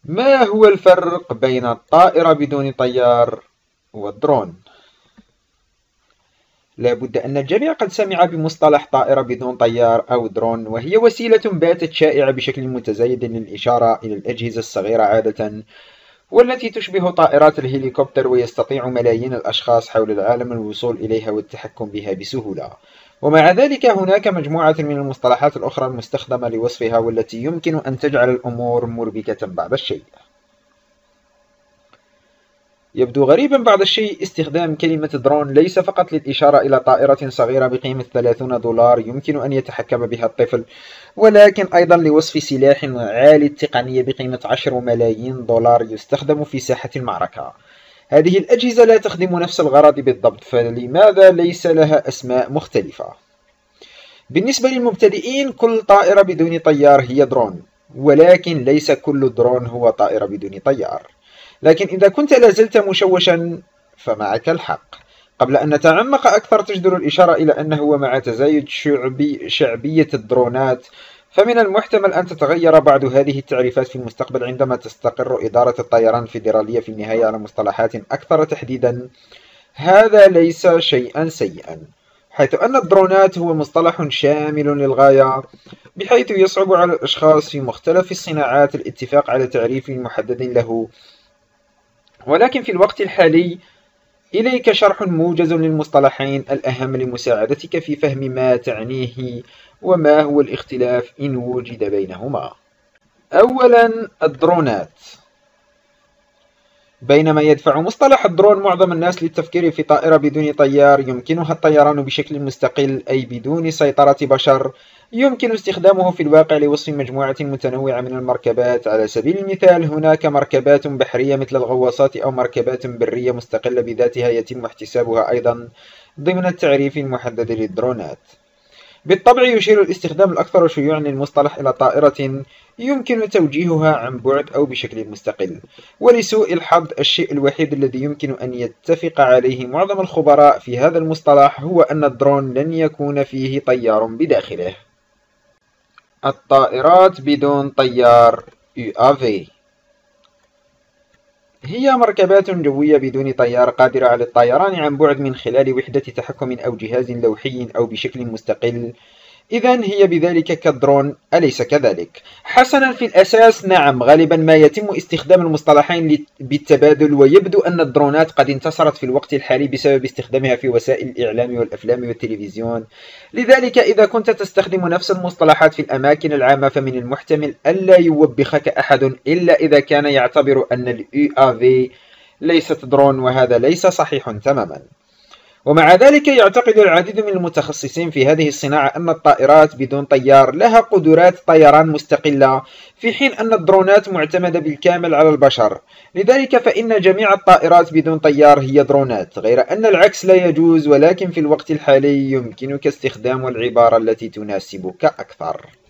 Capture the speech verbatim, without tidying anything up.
ما هو الفرق بين الطائرة بدون طيار والدرون؟ لا بد أن الجميع قد سمع بمصطلح طائرة بدون طيار أو درون، وهي وسيلة باتت شائعة بشكل متزايد للإشارة إلى الأجهزة الصغيرة عادة، والتي تشبه طائرات الهليكوبتر، ويستطيع ملايين الأشخاص حول العالم الوصول إليها والتحكم بها بسهولة. ومع ذلك هناك مجموعة من المصطلحات الأخرى المستخدمة لوصفها، والتي يمكن أن تجعل الأمور مربكة بعض الشيء. يبدو غريبا بعض الشيء استخدام كلمة درون ليس فقط للإشارة إلى طائرة صغيرة بقيمة ثلاثين دولار يمكن أن يتحكم بها الطفل، ولكن أيضا لوصف سلاح عالي التقنية بقيمة عشر ملايين دولار يستخدم في ساحة المعركة. هذه الأجهزة لا تخدم نفس الغرض بالضبط، فلماذا ليس لها أسماء مختلفة؟ بالنسبة للمبتدئين، كل طائرة بدون طيار هي درون، ولكن ليس كل درون هو طائرة بدون طيار. لكن إذا كنت لازلت مشوشا فمعك الحق. قبل أن نتعمق أكثر، تجدر الإشارة إلى أنه ومع تزايد شعبي شعبية الدرونات، فمن المحتمل أن تتغير بعض هذه التعريفات في المستقبل عندما تستقر إدارة الطيران الفيدرالية في النهاية على مصطلحات أكثر تحديدا. هذا ليس شيئا سيئا، حيث أن الدرونات هو مصطلح شامل للغاية، بحيث يصعب على الأشخاص في مختلف الصناعات الاتفاق على تعريف محدد له. ولكن في الوقت الحالي إليك شرح موجز للمصطلحين الأهم لمساعدتك في فهم ما تعنيه وما هو الاختلاف إن وجد بينهما. أولا، الدرونات. بينما يدفع مصطلح الدرون معظم الناس للتفكير في طائرة بدون طيار يمكنها الطيران بشكل مستقل، أي بدون سيطرة بشر، يمكن استخدامه في الواقع لوصف مجموعة متنوعة من المركبات. على سبيل المثال، هناك مركبات بحرية مثل الغواصات، أو مركبات برية مستقلة بذاتها يتم احتسابها أيضا ضمن التعريف المحدد للدرونات. بالطبع يشير الاستخدام الأكثر شيوعا للمصطلح إلى طائرة يمكن توجيهها عن بعد أو بشكل مستقل. ولسوء الحظ، الشيء الوحيد الذي يمكن أن يتفق عليه معظم الخبراء في هذا المصطلح هو أن الدرون لن يكون فيه طيار بداخله. الطائرات بدون طيار يو إيه في هي مركبات جوية بدون طيار قادرة على الطيران عن بعد من خلال وحدة تحكم أو جهاز لوحي أو بشكل مستقل. إذن هي بذلك كالدرون، أليس كذلك؟ حسنا، في الأساس نعم، غالبا ما يتم استخدام المصطلحين بالتبادل، ويبدو أن الدرونات قد انتصرت في الوقت الحالي بسبب استخدامها في وسائل الإعلام والأفلام والتلفزيون. لذلك إذا كنت تستخدم نفس المصطلحات في الأماكن العامة، فمن المحتمل ألا يوبخك أحد إلا إذا كان يعتبر أن ال يو إيه في ليست درون، وهذا ليس صحيح تماما. ومع ذلك يعتقد العديد من المتخصصين في هذه الصناعة أن الطائرات بدون طيار لها قدرات طيران مستقلة، في حين أن الدرونات معتمدة بالكامل على البشر. لذلك فإن جميع الطائرات بدون طيار هي درونات، غير أن العكس لا يجوز، ولكن في الوقت الحالي يمكنك استخدام العبارة التي تناسبك أكثر.